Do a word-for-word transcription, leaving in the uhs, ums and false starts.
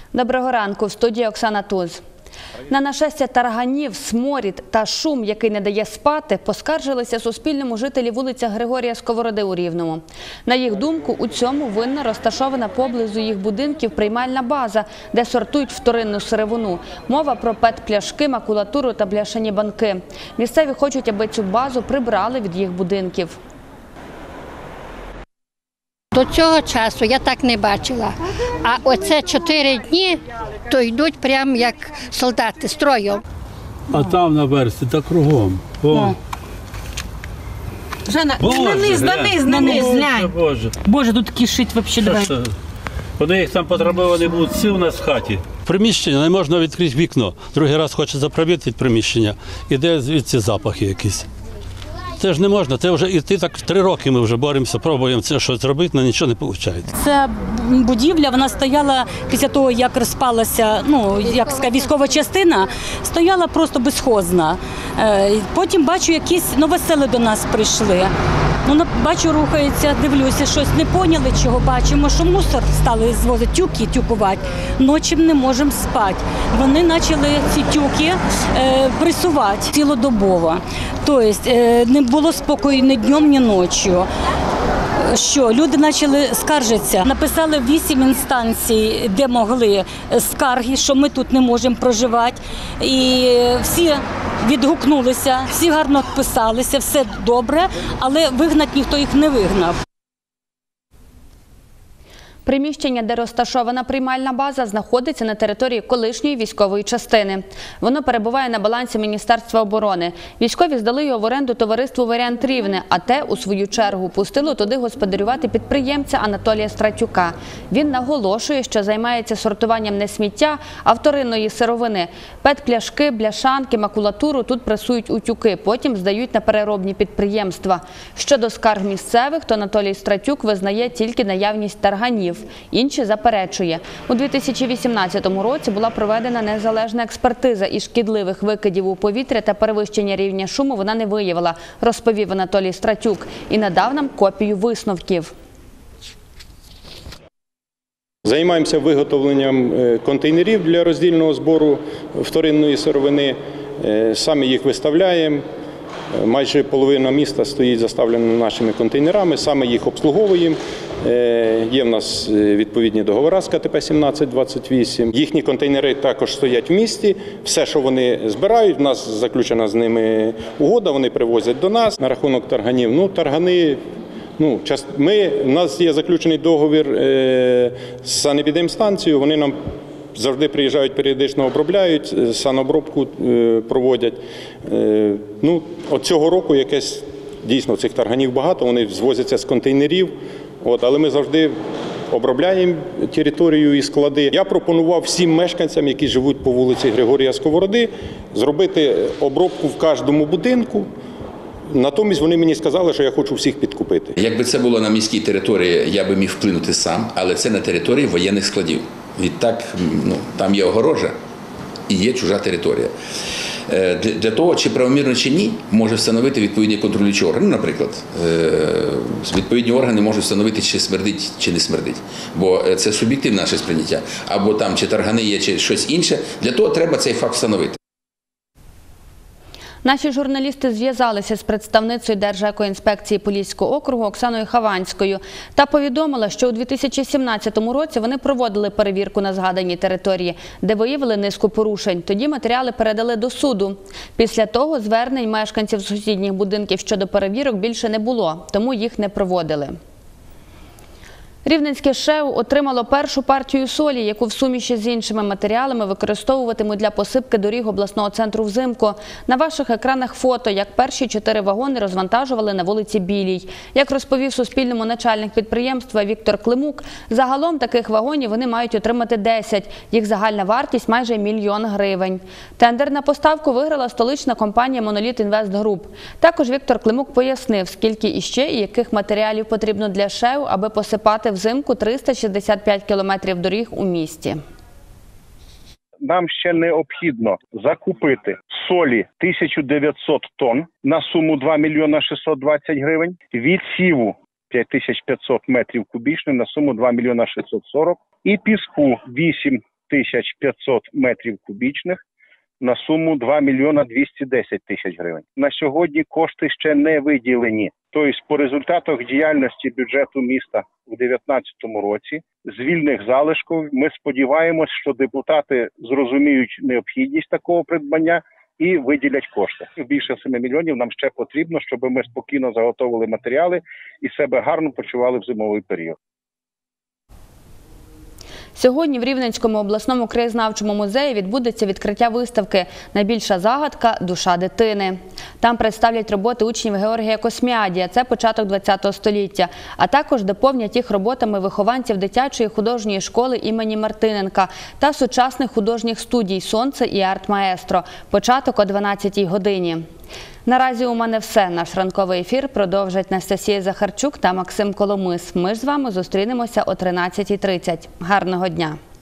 Доброго ранку. В студії Оксана Туз. На нашестя тарганів, сморід та шум, який не дає спати, поскаржилися Суспільному жителі вулиця Григорія Сковороди у Рівному. На їх думку, у цьому винна розташована поблизу їх будинків приймальна база, де сортують вторинну сировину. Мова про пет-пляшки, макулатуру та бляшані банки. Місцеві хочуть, аби цю базу прибрали від їх будинків. До цього часу я так не бачила. А оце чотири дні, то йдуть прямо як солдати, строєм. А там на березі, та кругом. О. Жанна, Боже, на низ, на низ, на низ, глянь. Боже, Боже, тут кишить вообще, давай. вони їх там потребовані будуть всі у нас в хаті. Приміщення, не можна відкрити вікно. Другий раз хочеться пробити приміщення, іде звідси запахи якісь. Це ж не можна, це вже і ти так три роки ми вже боремося, пробуємо це щось робити, але нічого не виходить. Це будівля, вона стояла після того, як розпалася, ну, як сказати, військова частина, стояла просто безхозна. Потім бачу, якісь новосели до нас прийшли. Ну, бачу, рухаються, дивлюся, щось не поняли, чого бачимо, що мусор стали звозити, тюки тюкувати. Ночі не можемо спати. Вони почали ці тюки е, пресувати цілодобово. Тобто е, не було спокою ні днем, ні ночі. Що люди почали скаржитися. Написали вісім інстанцій, де могли скарги, що ми тут не можемо проживати. І всі відгукнулися, всі гарно відписалися, все добре, але вигнати ніхто їх не вигнав. Приміщення, де розташована приймальна база, знаходиться на території колишньої військової частини. Воно перебуває на балансі Міністерства оборони. Військові здали його в оренду товариству «Варіант Рівне», а те, у свою чергу, пустило туди господарювати підприємця Анатолія Стратюка. Він наголошує, що займається сортуванням не сміття, а вторинної сировини. Пет-пляшки, бляшанки, макулатуру тут пресують у тюки, потім здають на переробні підприємства. Щодо скарг місцевих, то Анатолій Стратюк визнає тільки наявність тарганів. Інші заперечує. У дві тисячі вісімнадцятому році була проведена незалежна експертиза і шкідливих викидів у повітря та перевищення рівня шуму вона не виявила, розповів Анатолій Стратюк і надав нам копію висновків. Займаємося виготовленням контейнерів для роздільного збору вторинної сировини. Самі їх виставляємо. Майже половина міста стоїть заставлена нашими контейнерами, саме їх обслуговуємо. Є в нас відповідні договори з ка те пе сімнадцять двадцять вісім. Їхні контейнери також стоять в місті. Все, що вони збирають, в нас заключена з ними угода, вони привозять до нас. На рахунок тарганів, ну, таргани, ну, ми, у нас є заключений договір з санепідемстанцією, вони нам завжди приїжджають, періодично обробляють, санобробку проводять. Ну, от цього року якесь, дійсно, цих тарганів багато, вони звозяться з контейнерів, от, але ми завжди обробляємо територію і склади. Я пропонував всім мешканцям, які живуть по вулиці Григорія Сковороди, зробити обробку в кожному будинку. Натомість вони мені сказали, що я хочу всіх підкупити. Якби це було на міській території, я би міг вплинути сам, але це на території воєнних складів. Відтак, ну, там є огорожа і є чужа територія. Для того, чи правомірно, чи ні, може встановити відповідні контролюючі органи. Ну, наприклад, відповідні органи можуть встановити, чи смердить, чи не смердить. Бо це суб'єктивне наше сприйняття. Або там, чи таргани є, чи щось інше. Для того треба цей факт встановити. Наші журналісти зв'язалися з представницею Держекоінспекції Поліського округу Оксаною Хованською та повідомила, що у дві тисячі сімнадцятому році вони проводили перевірку на згаданій території, де виявили низку порушень. Тоді матеріали передали до суду. Після того звернень мешканців сусідніх будинків щодо перевірок більше не було, тому їх не проводили. Рівненське ШЕУ отримало першу партію солі, яку в суміші з іншими матеріалами використовуватимуть для посипки доріг обласного центру взимку. На ваших екранах фото, як перші чотири вагони розвантажували на вулиці Білій. Як розповів Суспільному начальник підприємства Віктор Климук, загалом таких вагонів вони мають отримати десять. Їх загальна вартість – майже мільйон гривень. Тендер на поставку виграла столична компанія «Моноліт Інвест Груп». Також Віктор Климук пояснив, скільки іще і яких матеріалів потрібно для ШЕУ, аби посипати взимку триста шістдесят п'ять кілометрів доріг у місті. Нам ще необхідно закупити солі тисячу дев'ятсот тонн на суму два мільйони шістсот двадцять гривень, відсіву п'ять тисяч п'ятсот метрів кубічних на суму два мільйони шістсот сорок і піску вісім тисяч п'ятсот метрів кубічних на суму два мільйона двісті десять тисяч гривень. На сьогодні кошти ще не виділені. Тобто по результатах діяльності бюджету міста у дві тисячі дев'ятнадцятому році з вільних залишків ми сподіваємось, що депутати зрозуміють необхідність такого придбання і виділять кошти. Більше семи мільйонів нам ще потрібно, щоб ми спокійно заготовили матеріали і себе гарно почували в зимовий період. Сьогодні в Рівненському обласному краєзнавчому музеї відбудеться відкриття виставки «Найбільша загадка – душа дитини». Там представлять роботи учнів Георгія Косміадія, це початок ХХ століття, а також доповнять їх роботами вихованців дитячої художньої школи імені Мартиненка та сучасних художніх студій «Сонце» і «Арт-Маестро». Початок о дванадцятій годині. Наразі у мене все. Наш ранковий ефір продовжать Настасія Захарчук та Максим Коломис. Ми ж з вами зустрінемося о тринадцятій тридцять. Гарного дня!